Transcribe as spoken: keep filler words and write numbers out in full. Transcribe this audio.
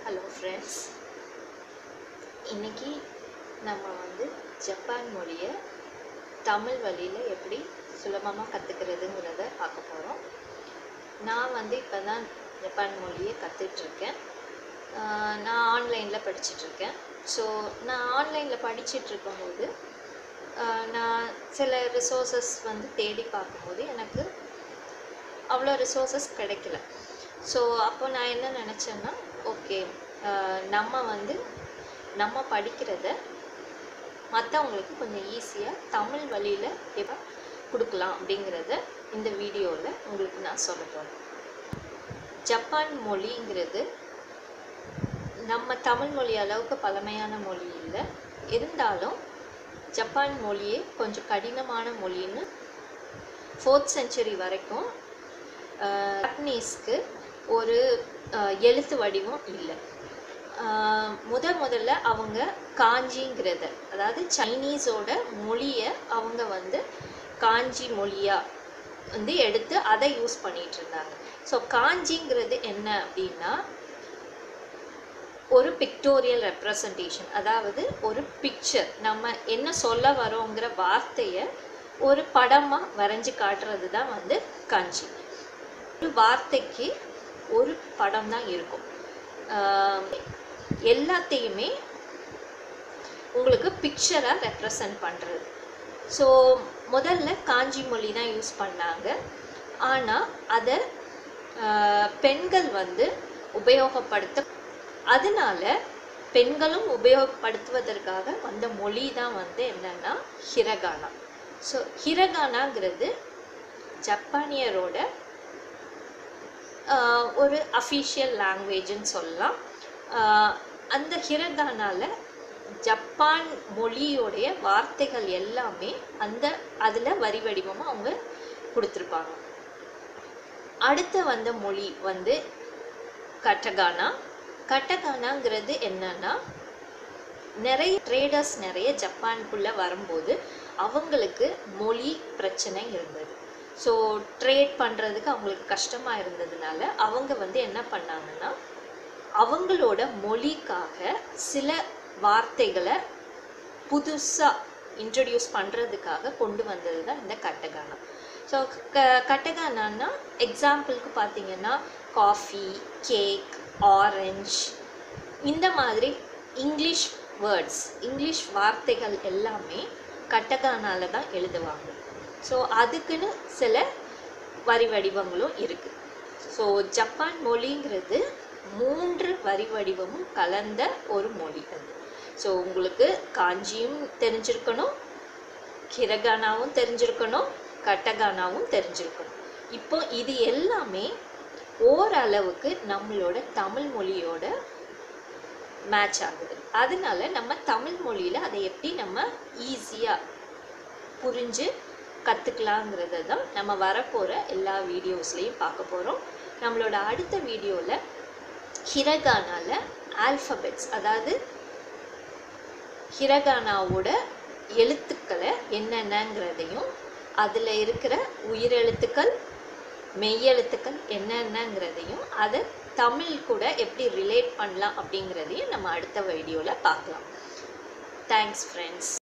Hello friends, இன்றைக்கி நம்ம வந்து ஜப்பான் மொழியை தமிழ் வழியில் எப்படி சுலபமாக கற்றுக்கிறதுங்கிறத பார்க்க போகிறோம். நான் வந்து இப்போ தான் ஜப்பான் மொழியை கற்றுட்ருக்கேன். நான் ஆன்லைனில் படிச்சிட்ருக்கேன். ஸோ நான் ஆன்லைனில் படிச்சிட்ருக்கும்போது நான் சில ரிசோர்ஸஸ் வந்து தேடி பார்க்கும்போது எனக்கு அவ்வளோ ரிசோர்ஸஸ் கிடைக்கல. ஸோ அப்போ நான் என்ன நினச்சேன்னா, ஓகே நம்ம வந்து நம்ம படிக்கிறத மற்றவங்களுக்கு கொஞ்சம் ஈஸியாக தமிழ் வழியில் எப்போ கொடுக்கலாம் அப்படிங்கிறத இந்த வீடியோவில் உங்களுக்கு நான் சொல்ல போகிறேன். ஜப்பான் மொழிங்கிறது நம்ம தமிழ் மொழி அளவுக்கு பழமையான மொழி இல்லை. இருந்தாலும் ஜப்பான் மொழியே கொஞ்சம் கடினமான மொழின்னு ஃபோர்த் செஞ்சுரி வரைக்கும் ஜப்பனீஸ்க்கு ஒரு எழுத்து வடிவம் இல்லை. முத முதல்ல அவங்க காஞ்சிங்கிறத, அதாவது சைனீஸோட மொழியை அவங்க வந்து காஞ்சி மொழியாக வந்து எடுத்து அதை யூஸ் பண்ணிகிட்டு இருந்தாங்க. ஸோ காஞ்சிங்கிறது என்ன அப்படின்னா ஒரு பிக்டோரியல் ரெப்ரசன்டேஷன், அதாவது ஒரு பிக்சர், நம்ம என்ன சொல்ல வரோங்கிற வார்த்தையை ஒரு படமாக வரைஞ்சி காட்டுறது தான் வந்து காஞ்சி. ஒரு வார்த்தைக்கு ஒரு படம் தான் இருக்கும். எல்லாத்தையுமே உங்களுக்கு பிக்சராக ரெப்ரசன்ட் பண்ணுறது. ஸோ முதல்ல காஞ்சி மொழி தான் யூஸ் பண்ணாங்க. ஆனால் அதை பெண்கள் வந்து உபயோகப்படுத்த, அதனால பெண்களும் உபயோகப்படுத்துவதற்காக வந்த மொழி தான் வந்து என்னன்னா ஹிரகானா. ஸோ ஹிரகானாங்கிறது ஜப்பானியரோட ஒரு அஃபிஷியல் லாங்குவேஜ்னு சொல்லலாம். அந்த ஹிரகானாவில் ஜப்பான் மொழியோடைய வார்த்தைகள் எல்லாமே அந்த அதில் வரி வடிவமாக அவங்க கொடுத்துருப்பாங்க. அடுத்து வந்த மொழி வந்து கட்டகானா. கட்டகானாங்கிறது என்னன்னா, நிறைய ட்ரேடர்ஸ் நிறைய ஜப்பானுக்குள்ளே வரும்போது அவங்களுக்கு மொழி பிரச்சனை இருந்தது. ஸோ ட்ரேட் பண்ணுறதுக்கு அவங்களுக்கு கஷ்டமாக இருந்ததுனால அவங்க வந்து என்ன பண்ணாங்கன்னா, அவங்களோட மொழிக்காக சில வார்த்தைகளை புதுசாக இன்ட்ரடியூஸ் பண்ணுறதுக்காக கொண்டு வந்தது தான் இந்த கட்டகானா. ஸோ க கட்டகானான்னா எக்ஸாம்பிளுக்கு பார்த்தீங்கன்னா காஃபி, கேக், ஆரஞ்ச், இந்த மாதிரி இங்கிலீஷ் வேர்ட்ஸ், இங்கிலீஷ் வார்த்தைகள் எல்லாமே கட்டகானால தான் எழுதுவாங்க. ஸோ அதுக்குன்னு சில வரி வடிவங்களும் இருக்குது. ஸோ ஜப்பான் மொழிங்கிறது மூன்று வரி வடிவமும் கலந்த ஒரு மொழி அது. ஸோ உங்களுக்கு காஞ்சியும் தெரிஞ்சிருக்கணும், ஹிரகானாவும் தெரிஞ்சிருக்கணும், கட்டகானாவும் தெரிஞ்சிருக்கணும். இப்போ இது எல்லாமே ஓரளவுக்கு நம்மளோட தமிழ் மொழியோட மேட்ச் ஆகுது. அதனால நம்ம தமிழ் மொழியில் அதை எப்படி நம்ம ஈஸியாக புரிஞ்சு கற்றுக்கலாங்கிறத தான் நம்ம வரப்போகிற எல்லா வீடியோஸ்லேயும் பார்க்க போகிறோம். நம்மளோட அடுத்த வீடியோவில் ஹிரகானாவில் ஆல்ஃபபெட்ஸ், அதாவது ஹிரகானாவோட எழுத்துக்களை என்னென்னங்கிறதையும், அதில் இருக்கிற உயிரெழுத்துக்கள், மெய்யெழுத்துக்கள் என்னென்னங்கிறதையும், அதை தமிழ் கூட எப்படி ரிலேட் பண்ணலாம் அப்படிங்கிறதையும் நம்ம அடுத்த வீடியோவில் பார்க்கலாம். Thanks friends.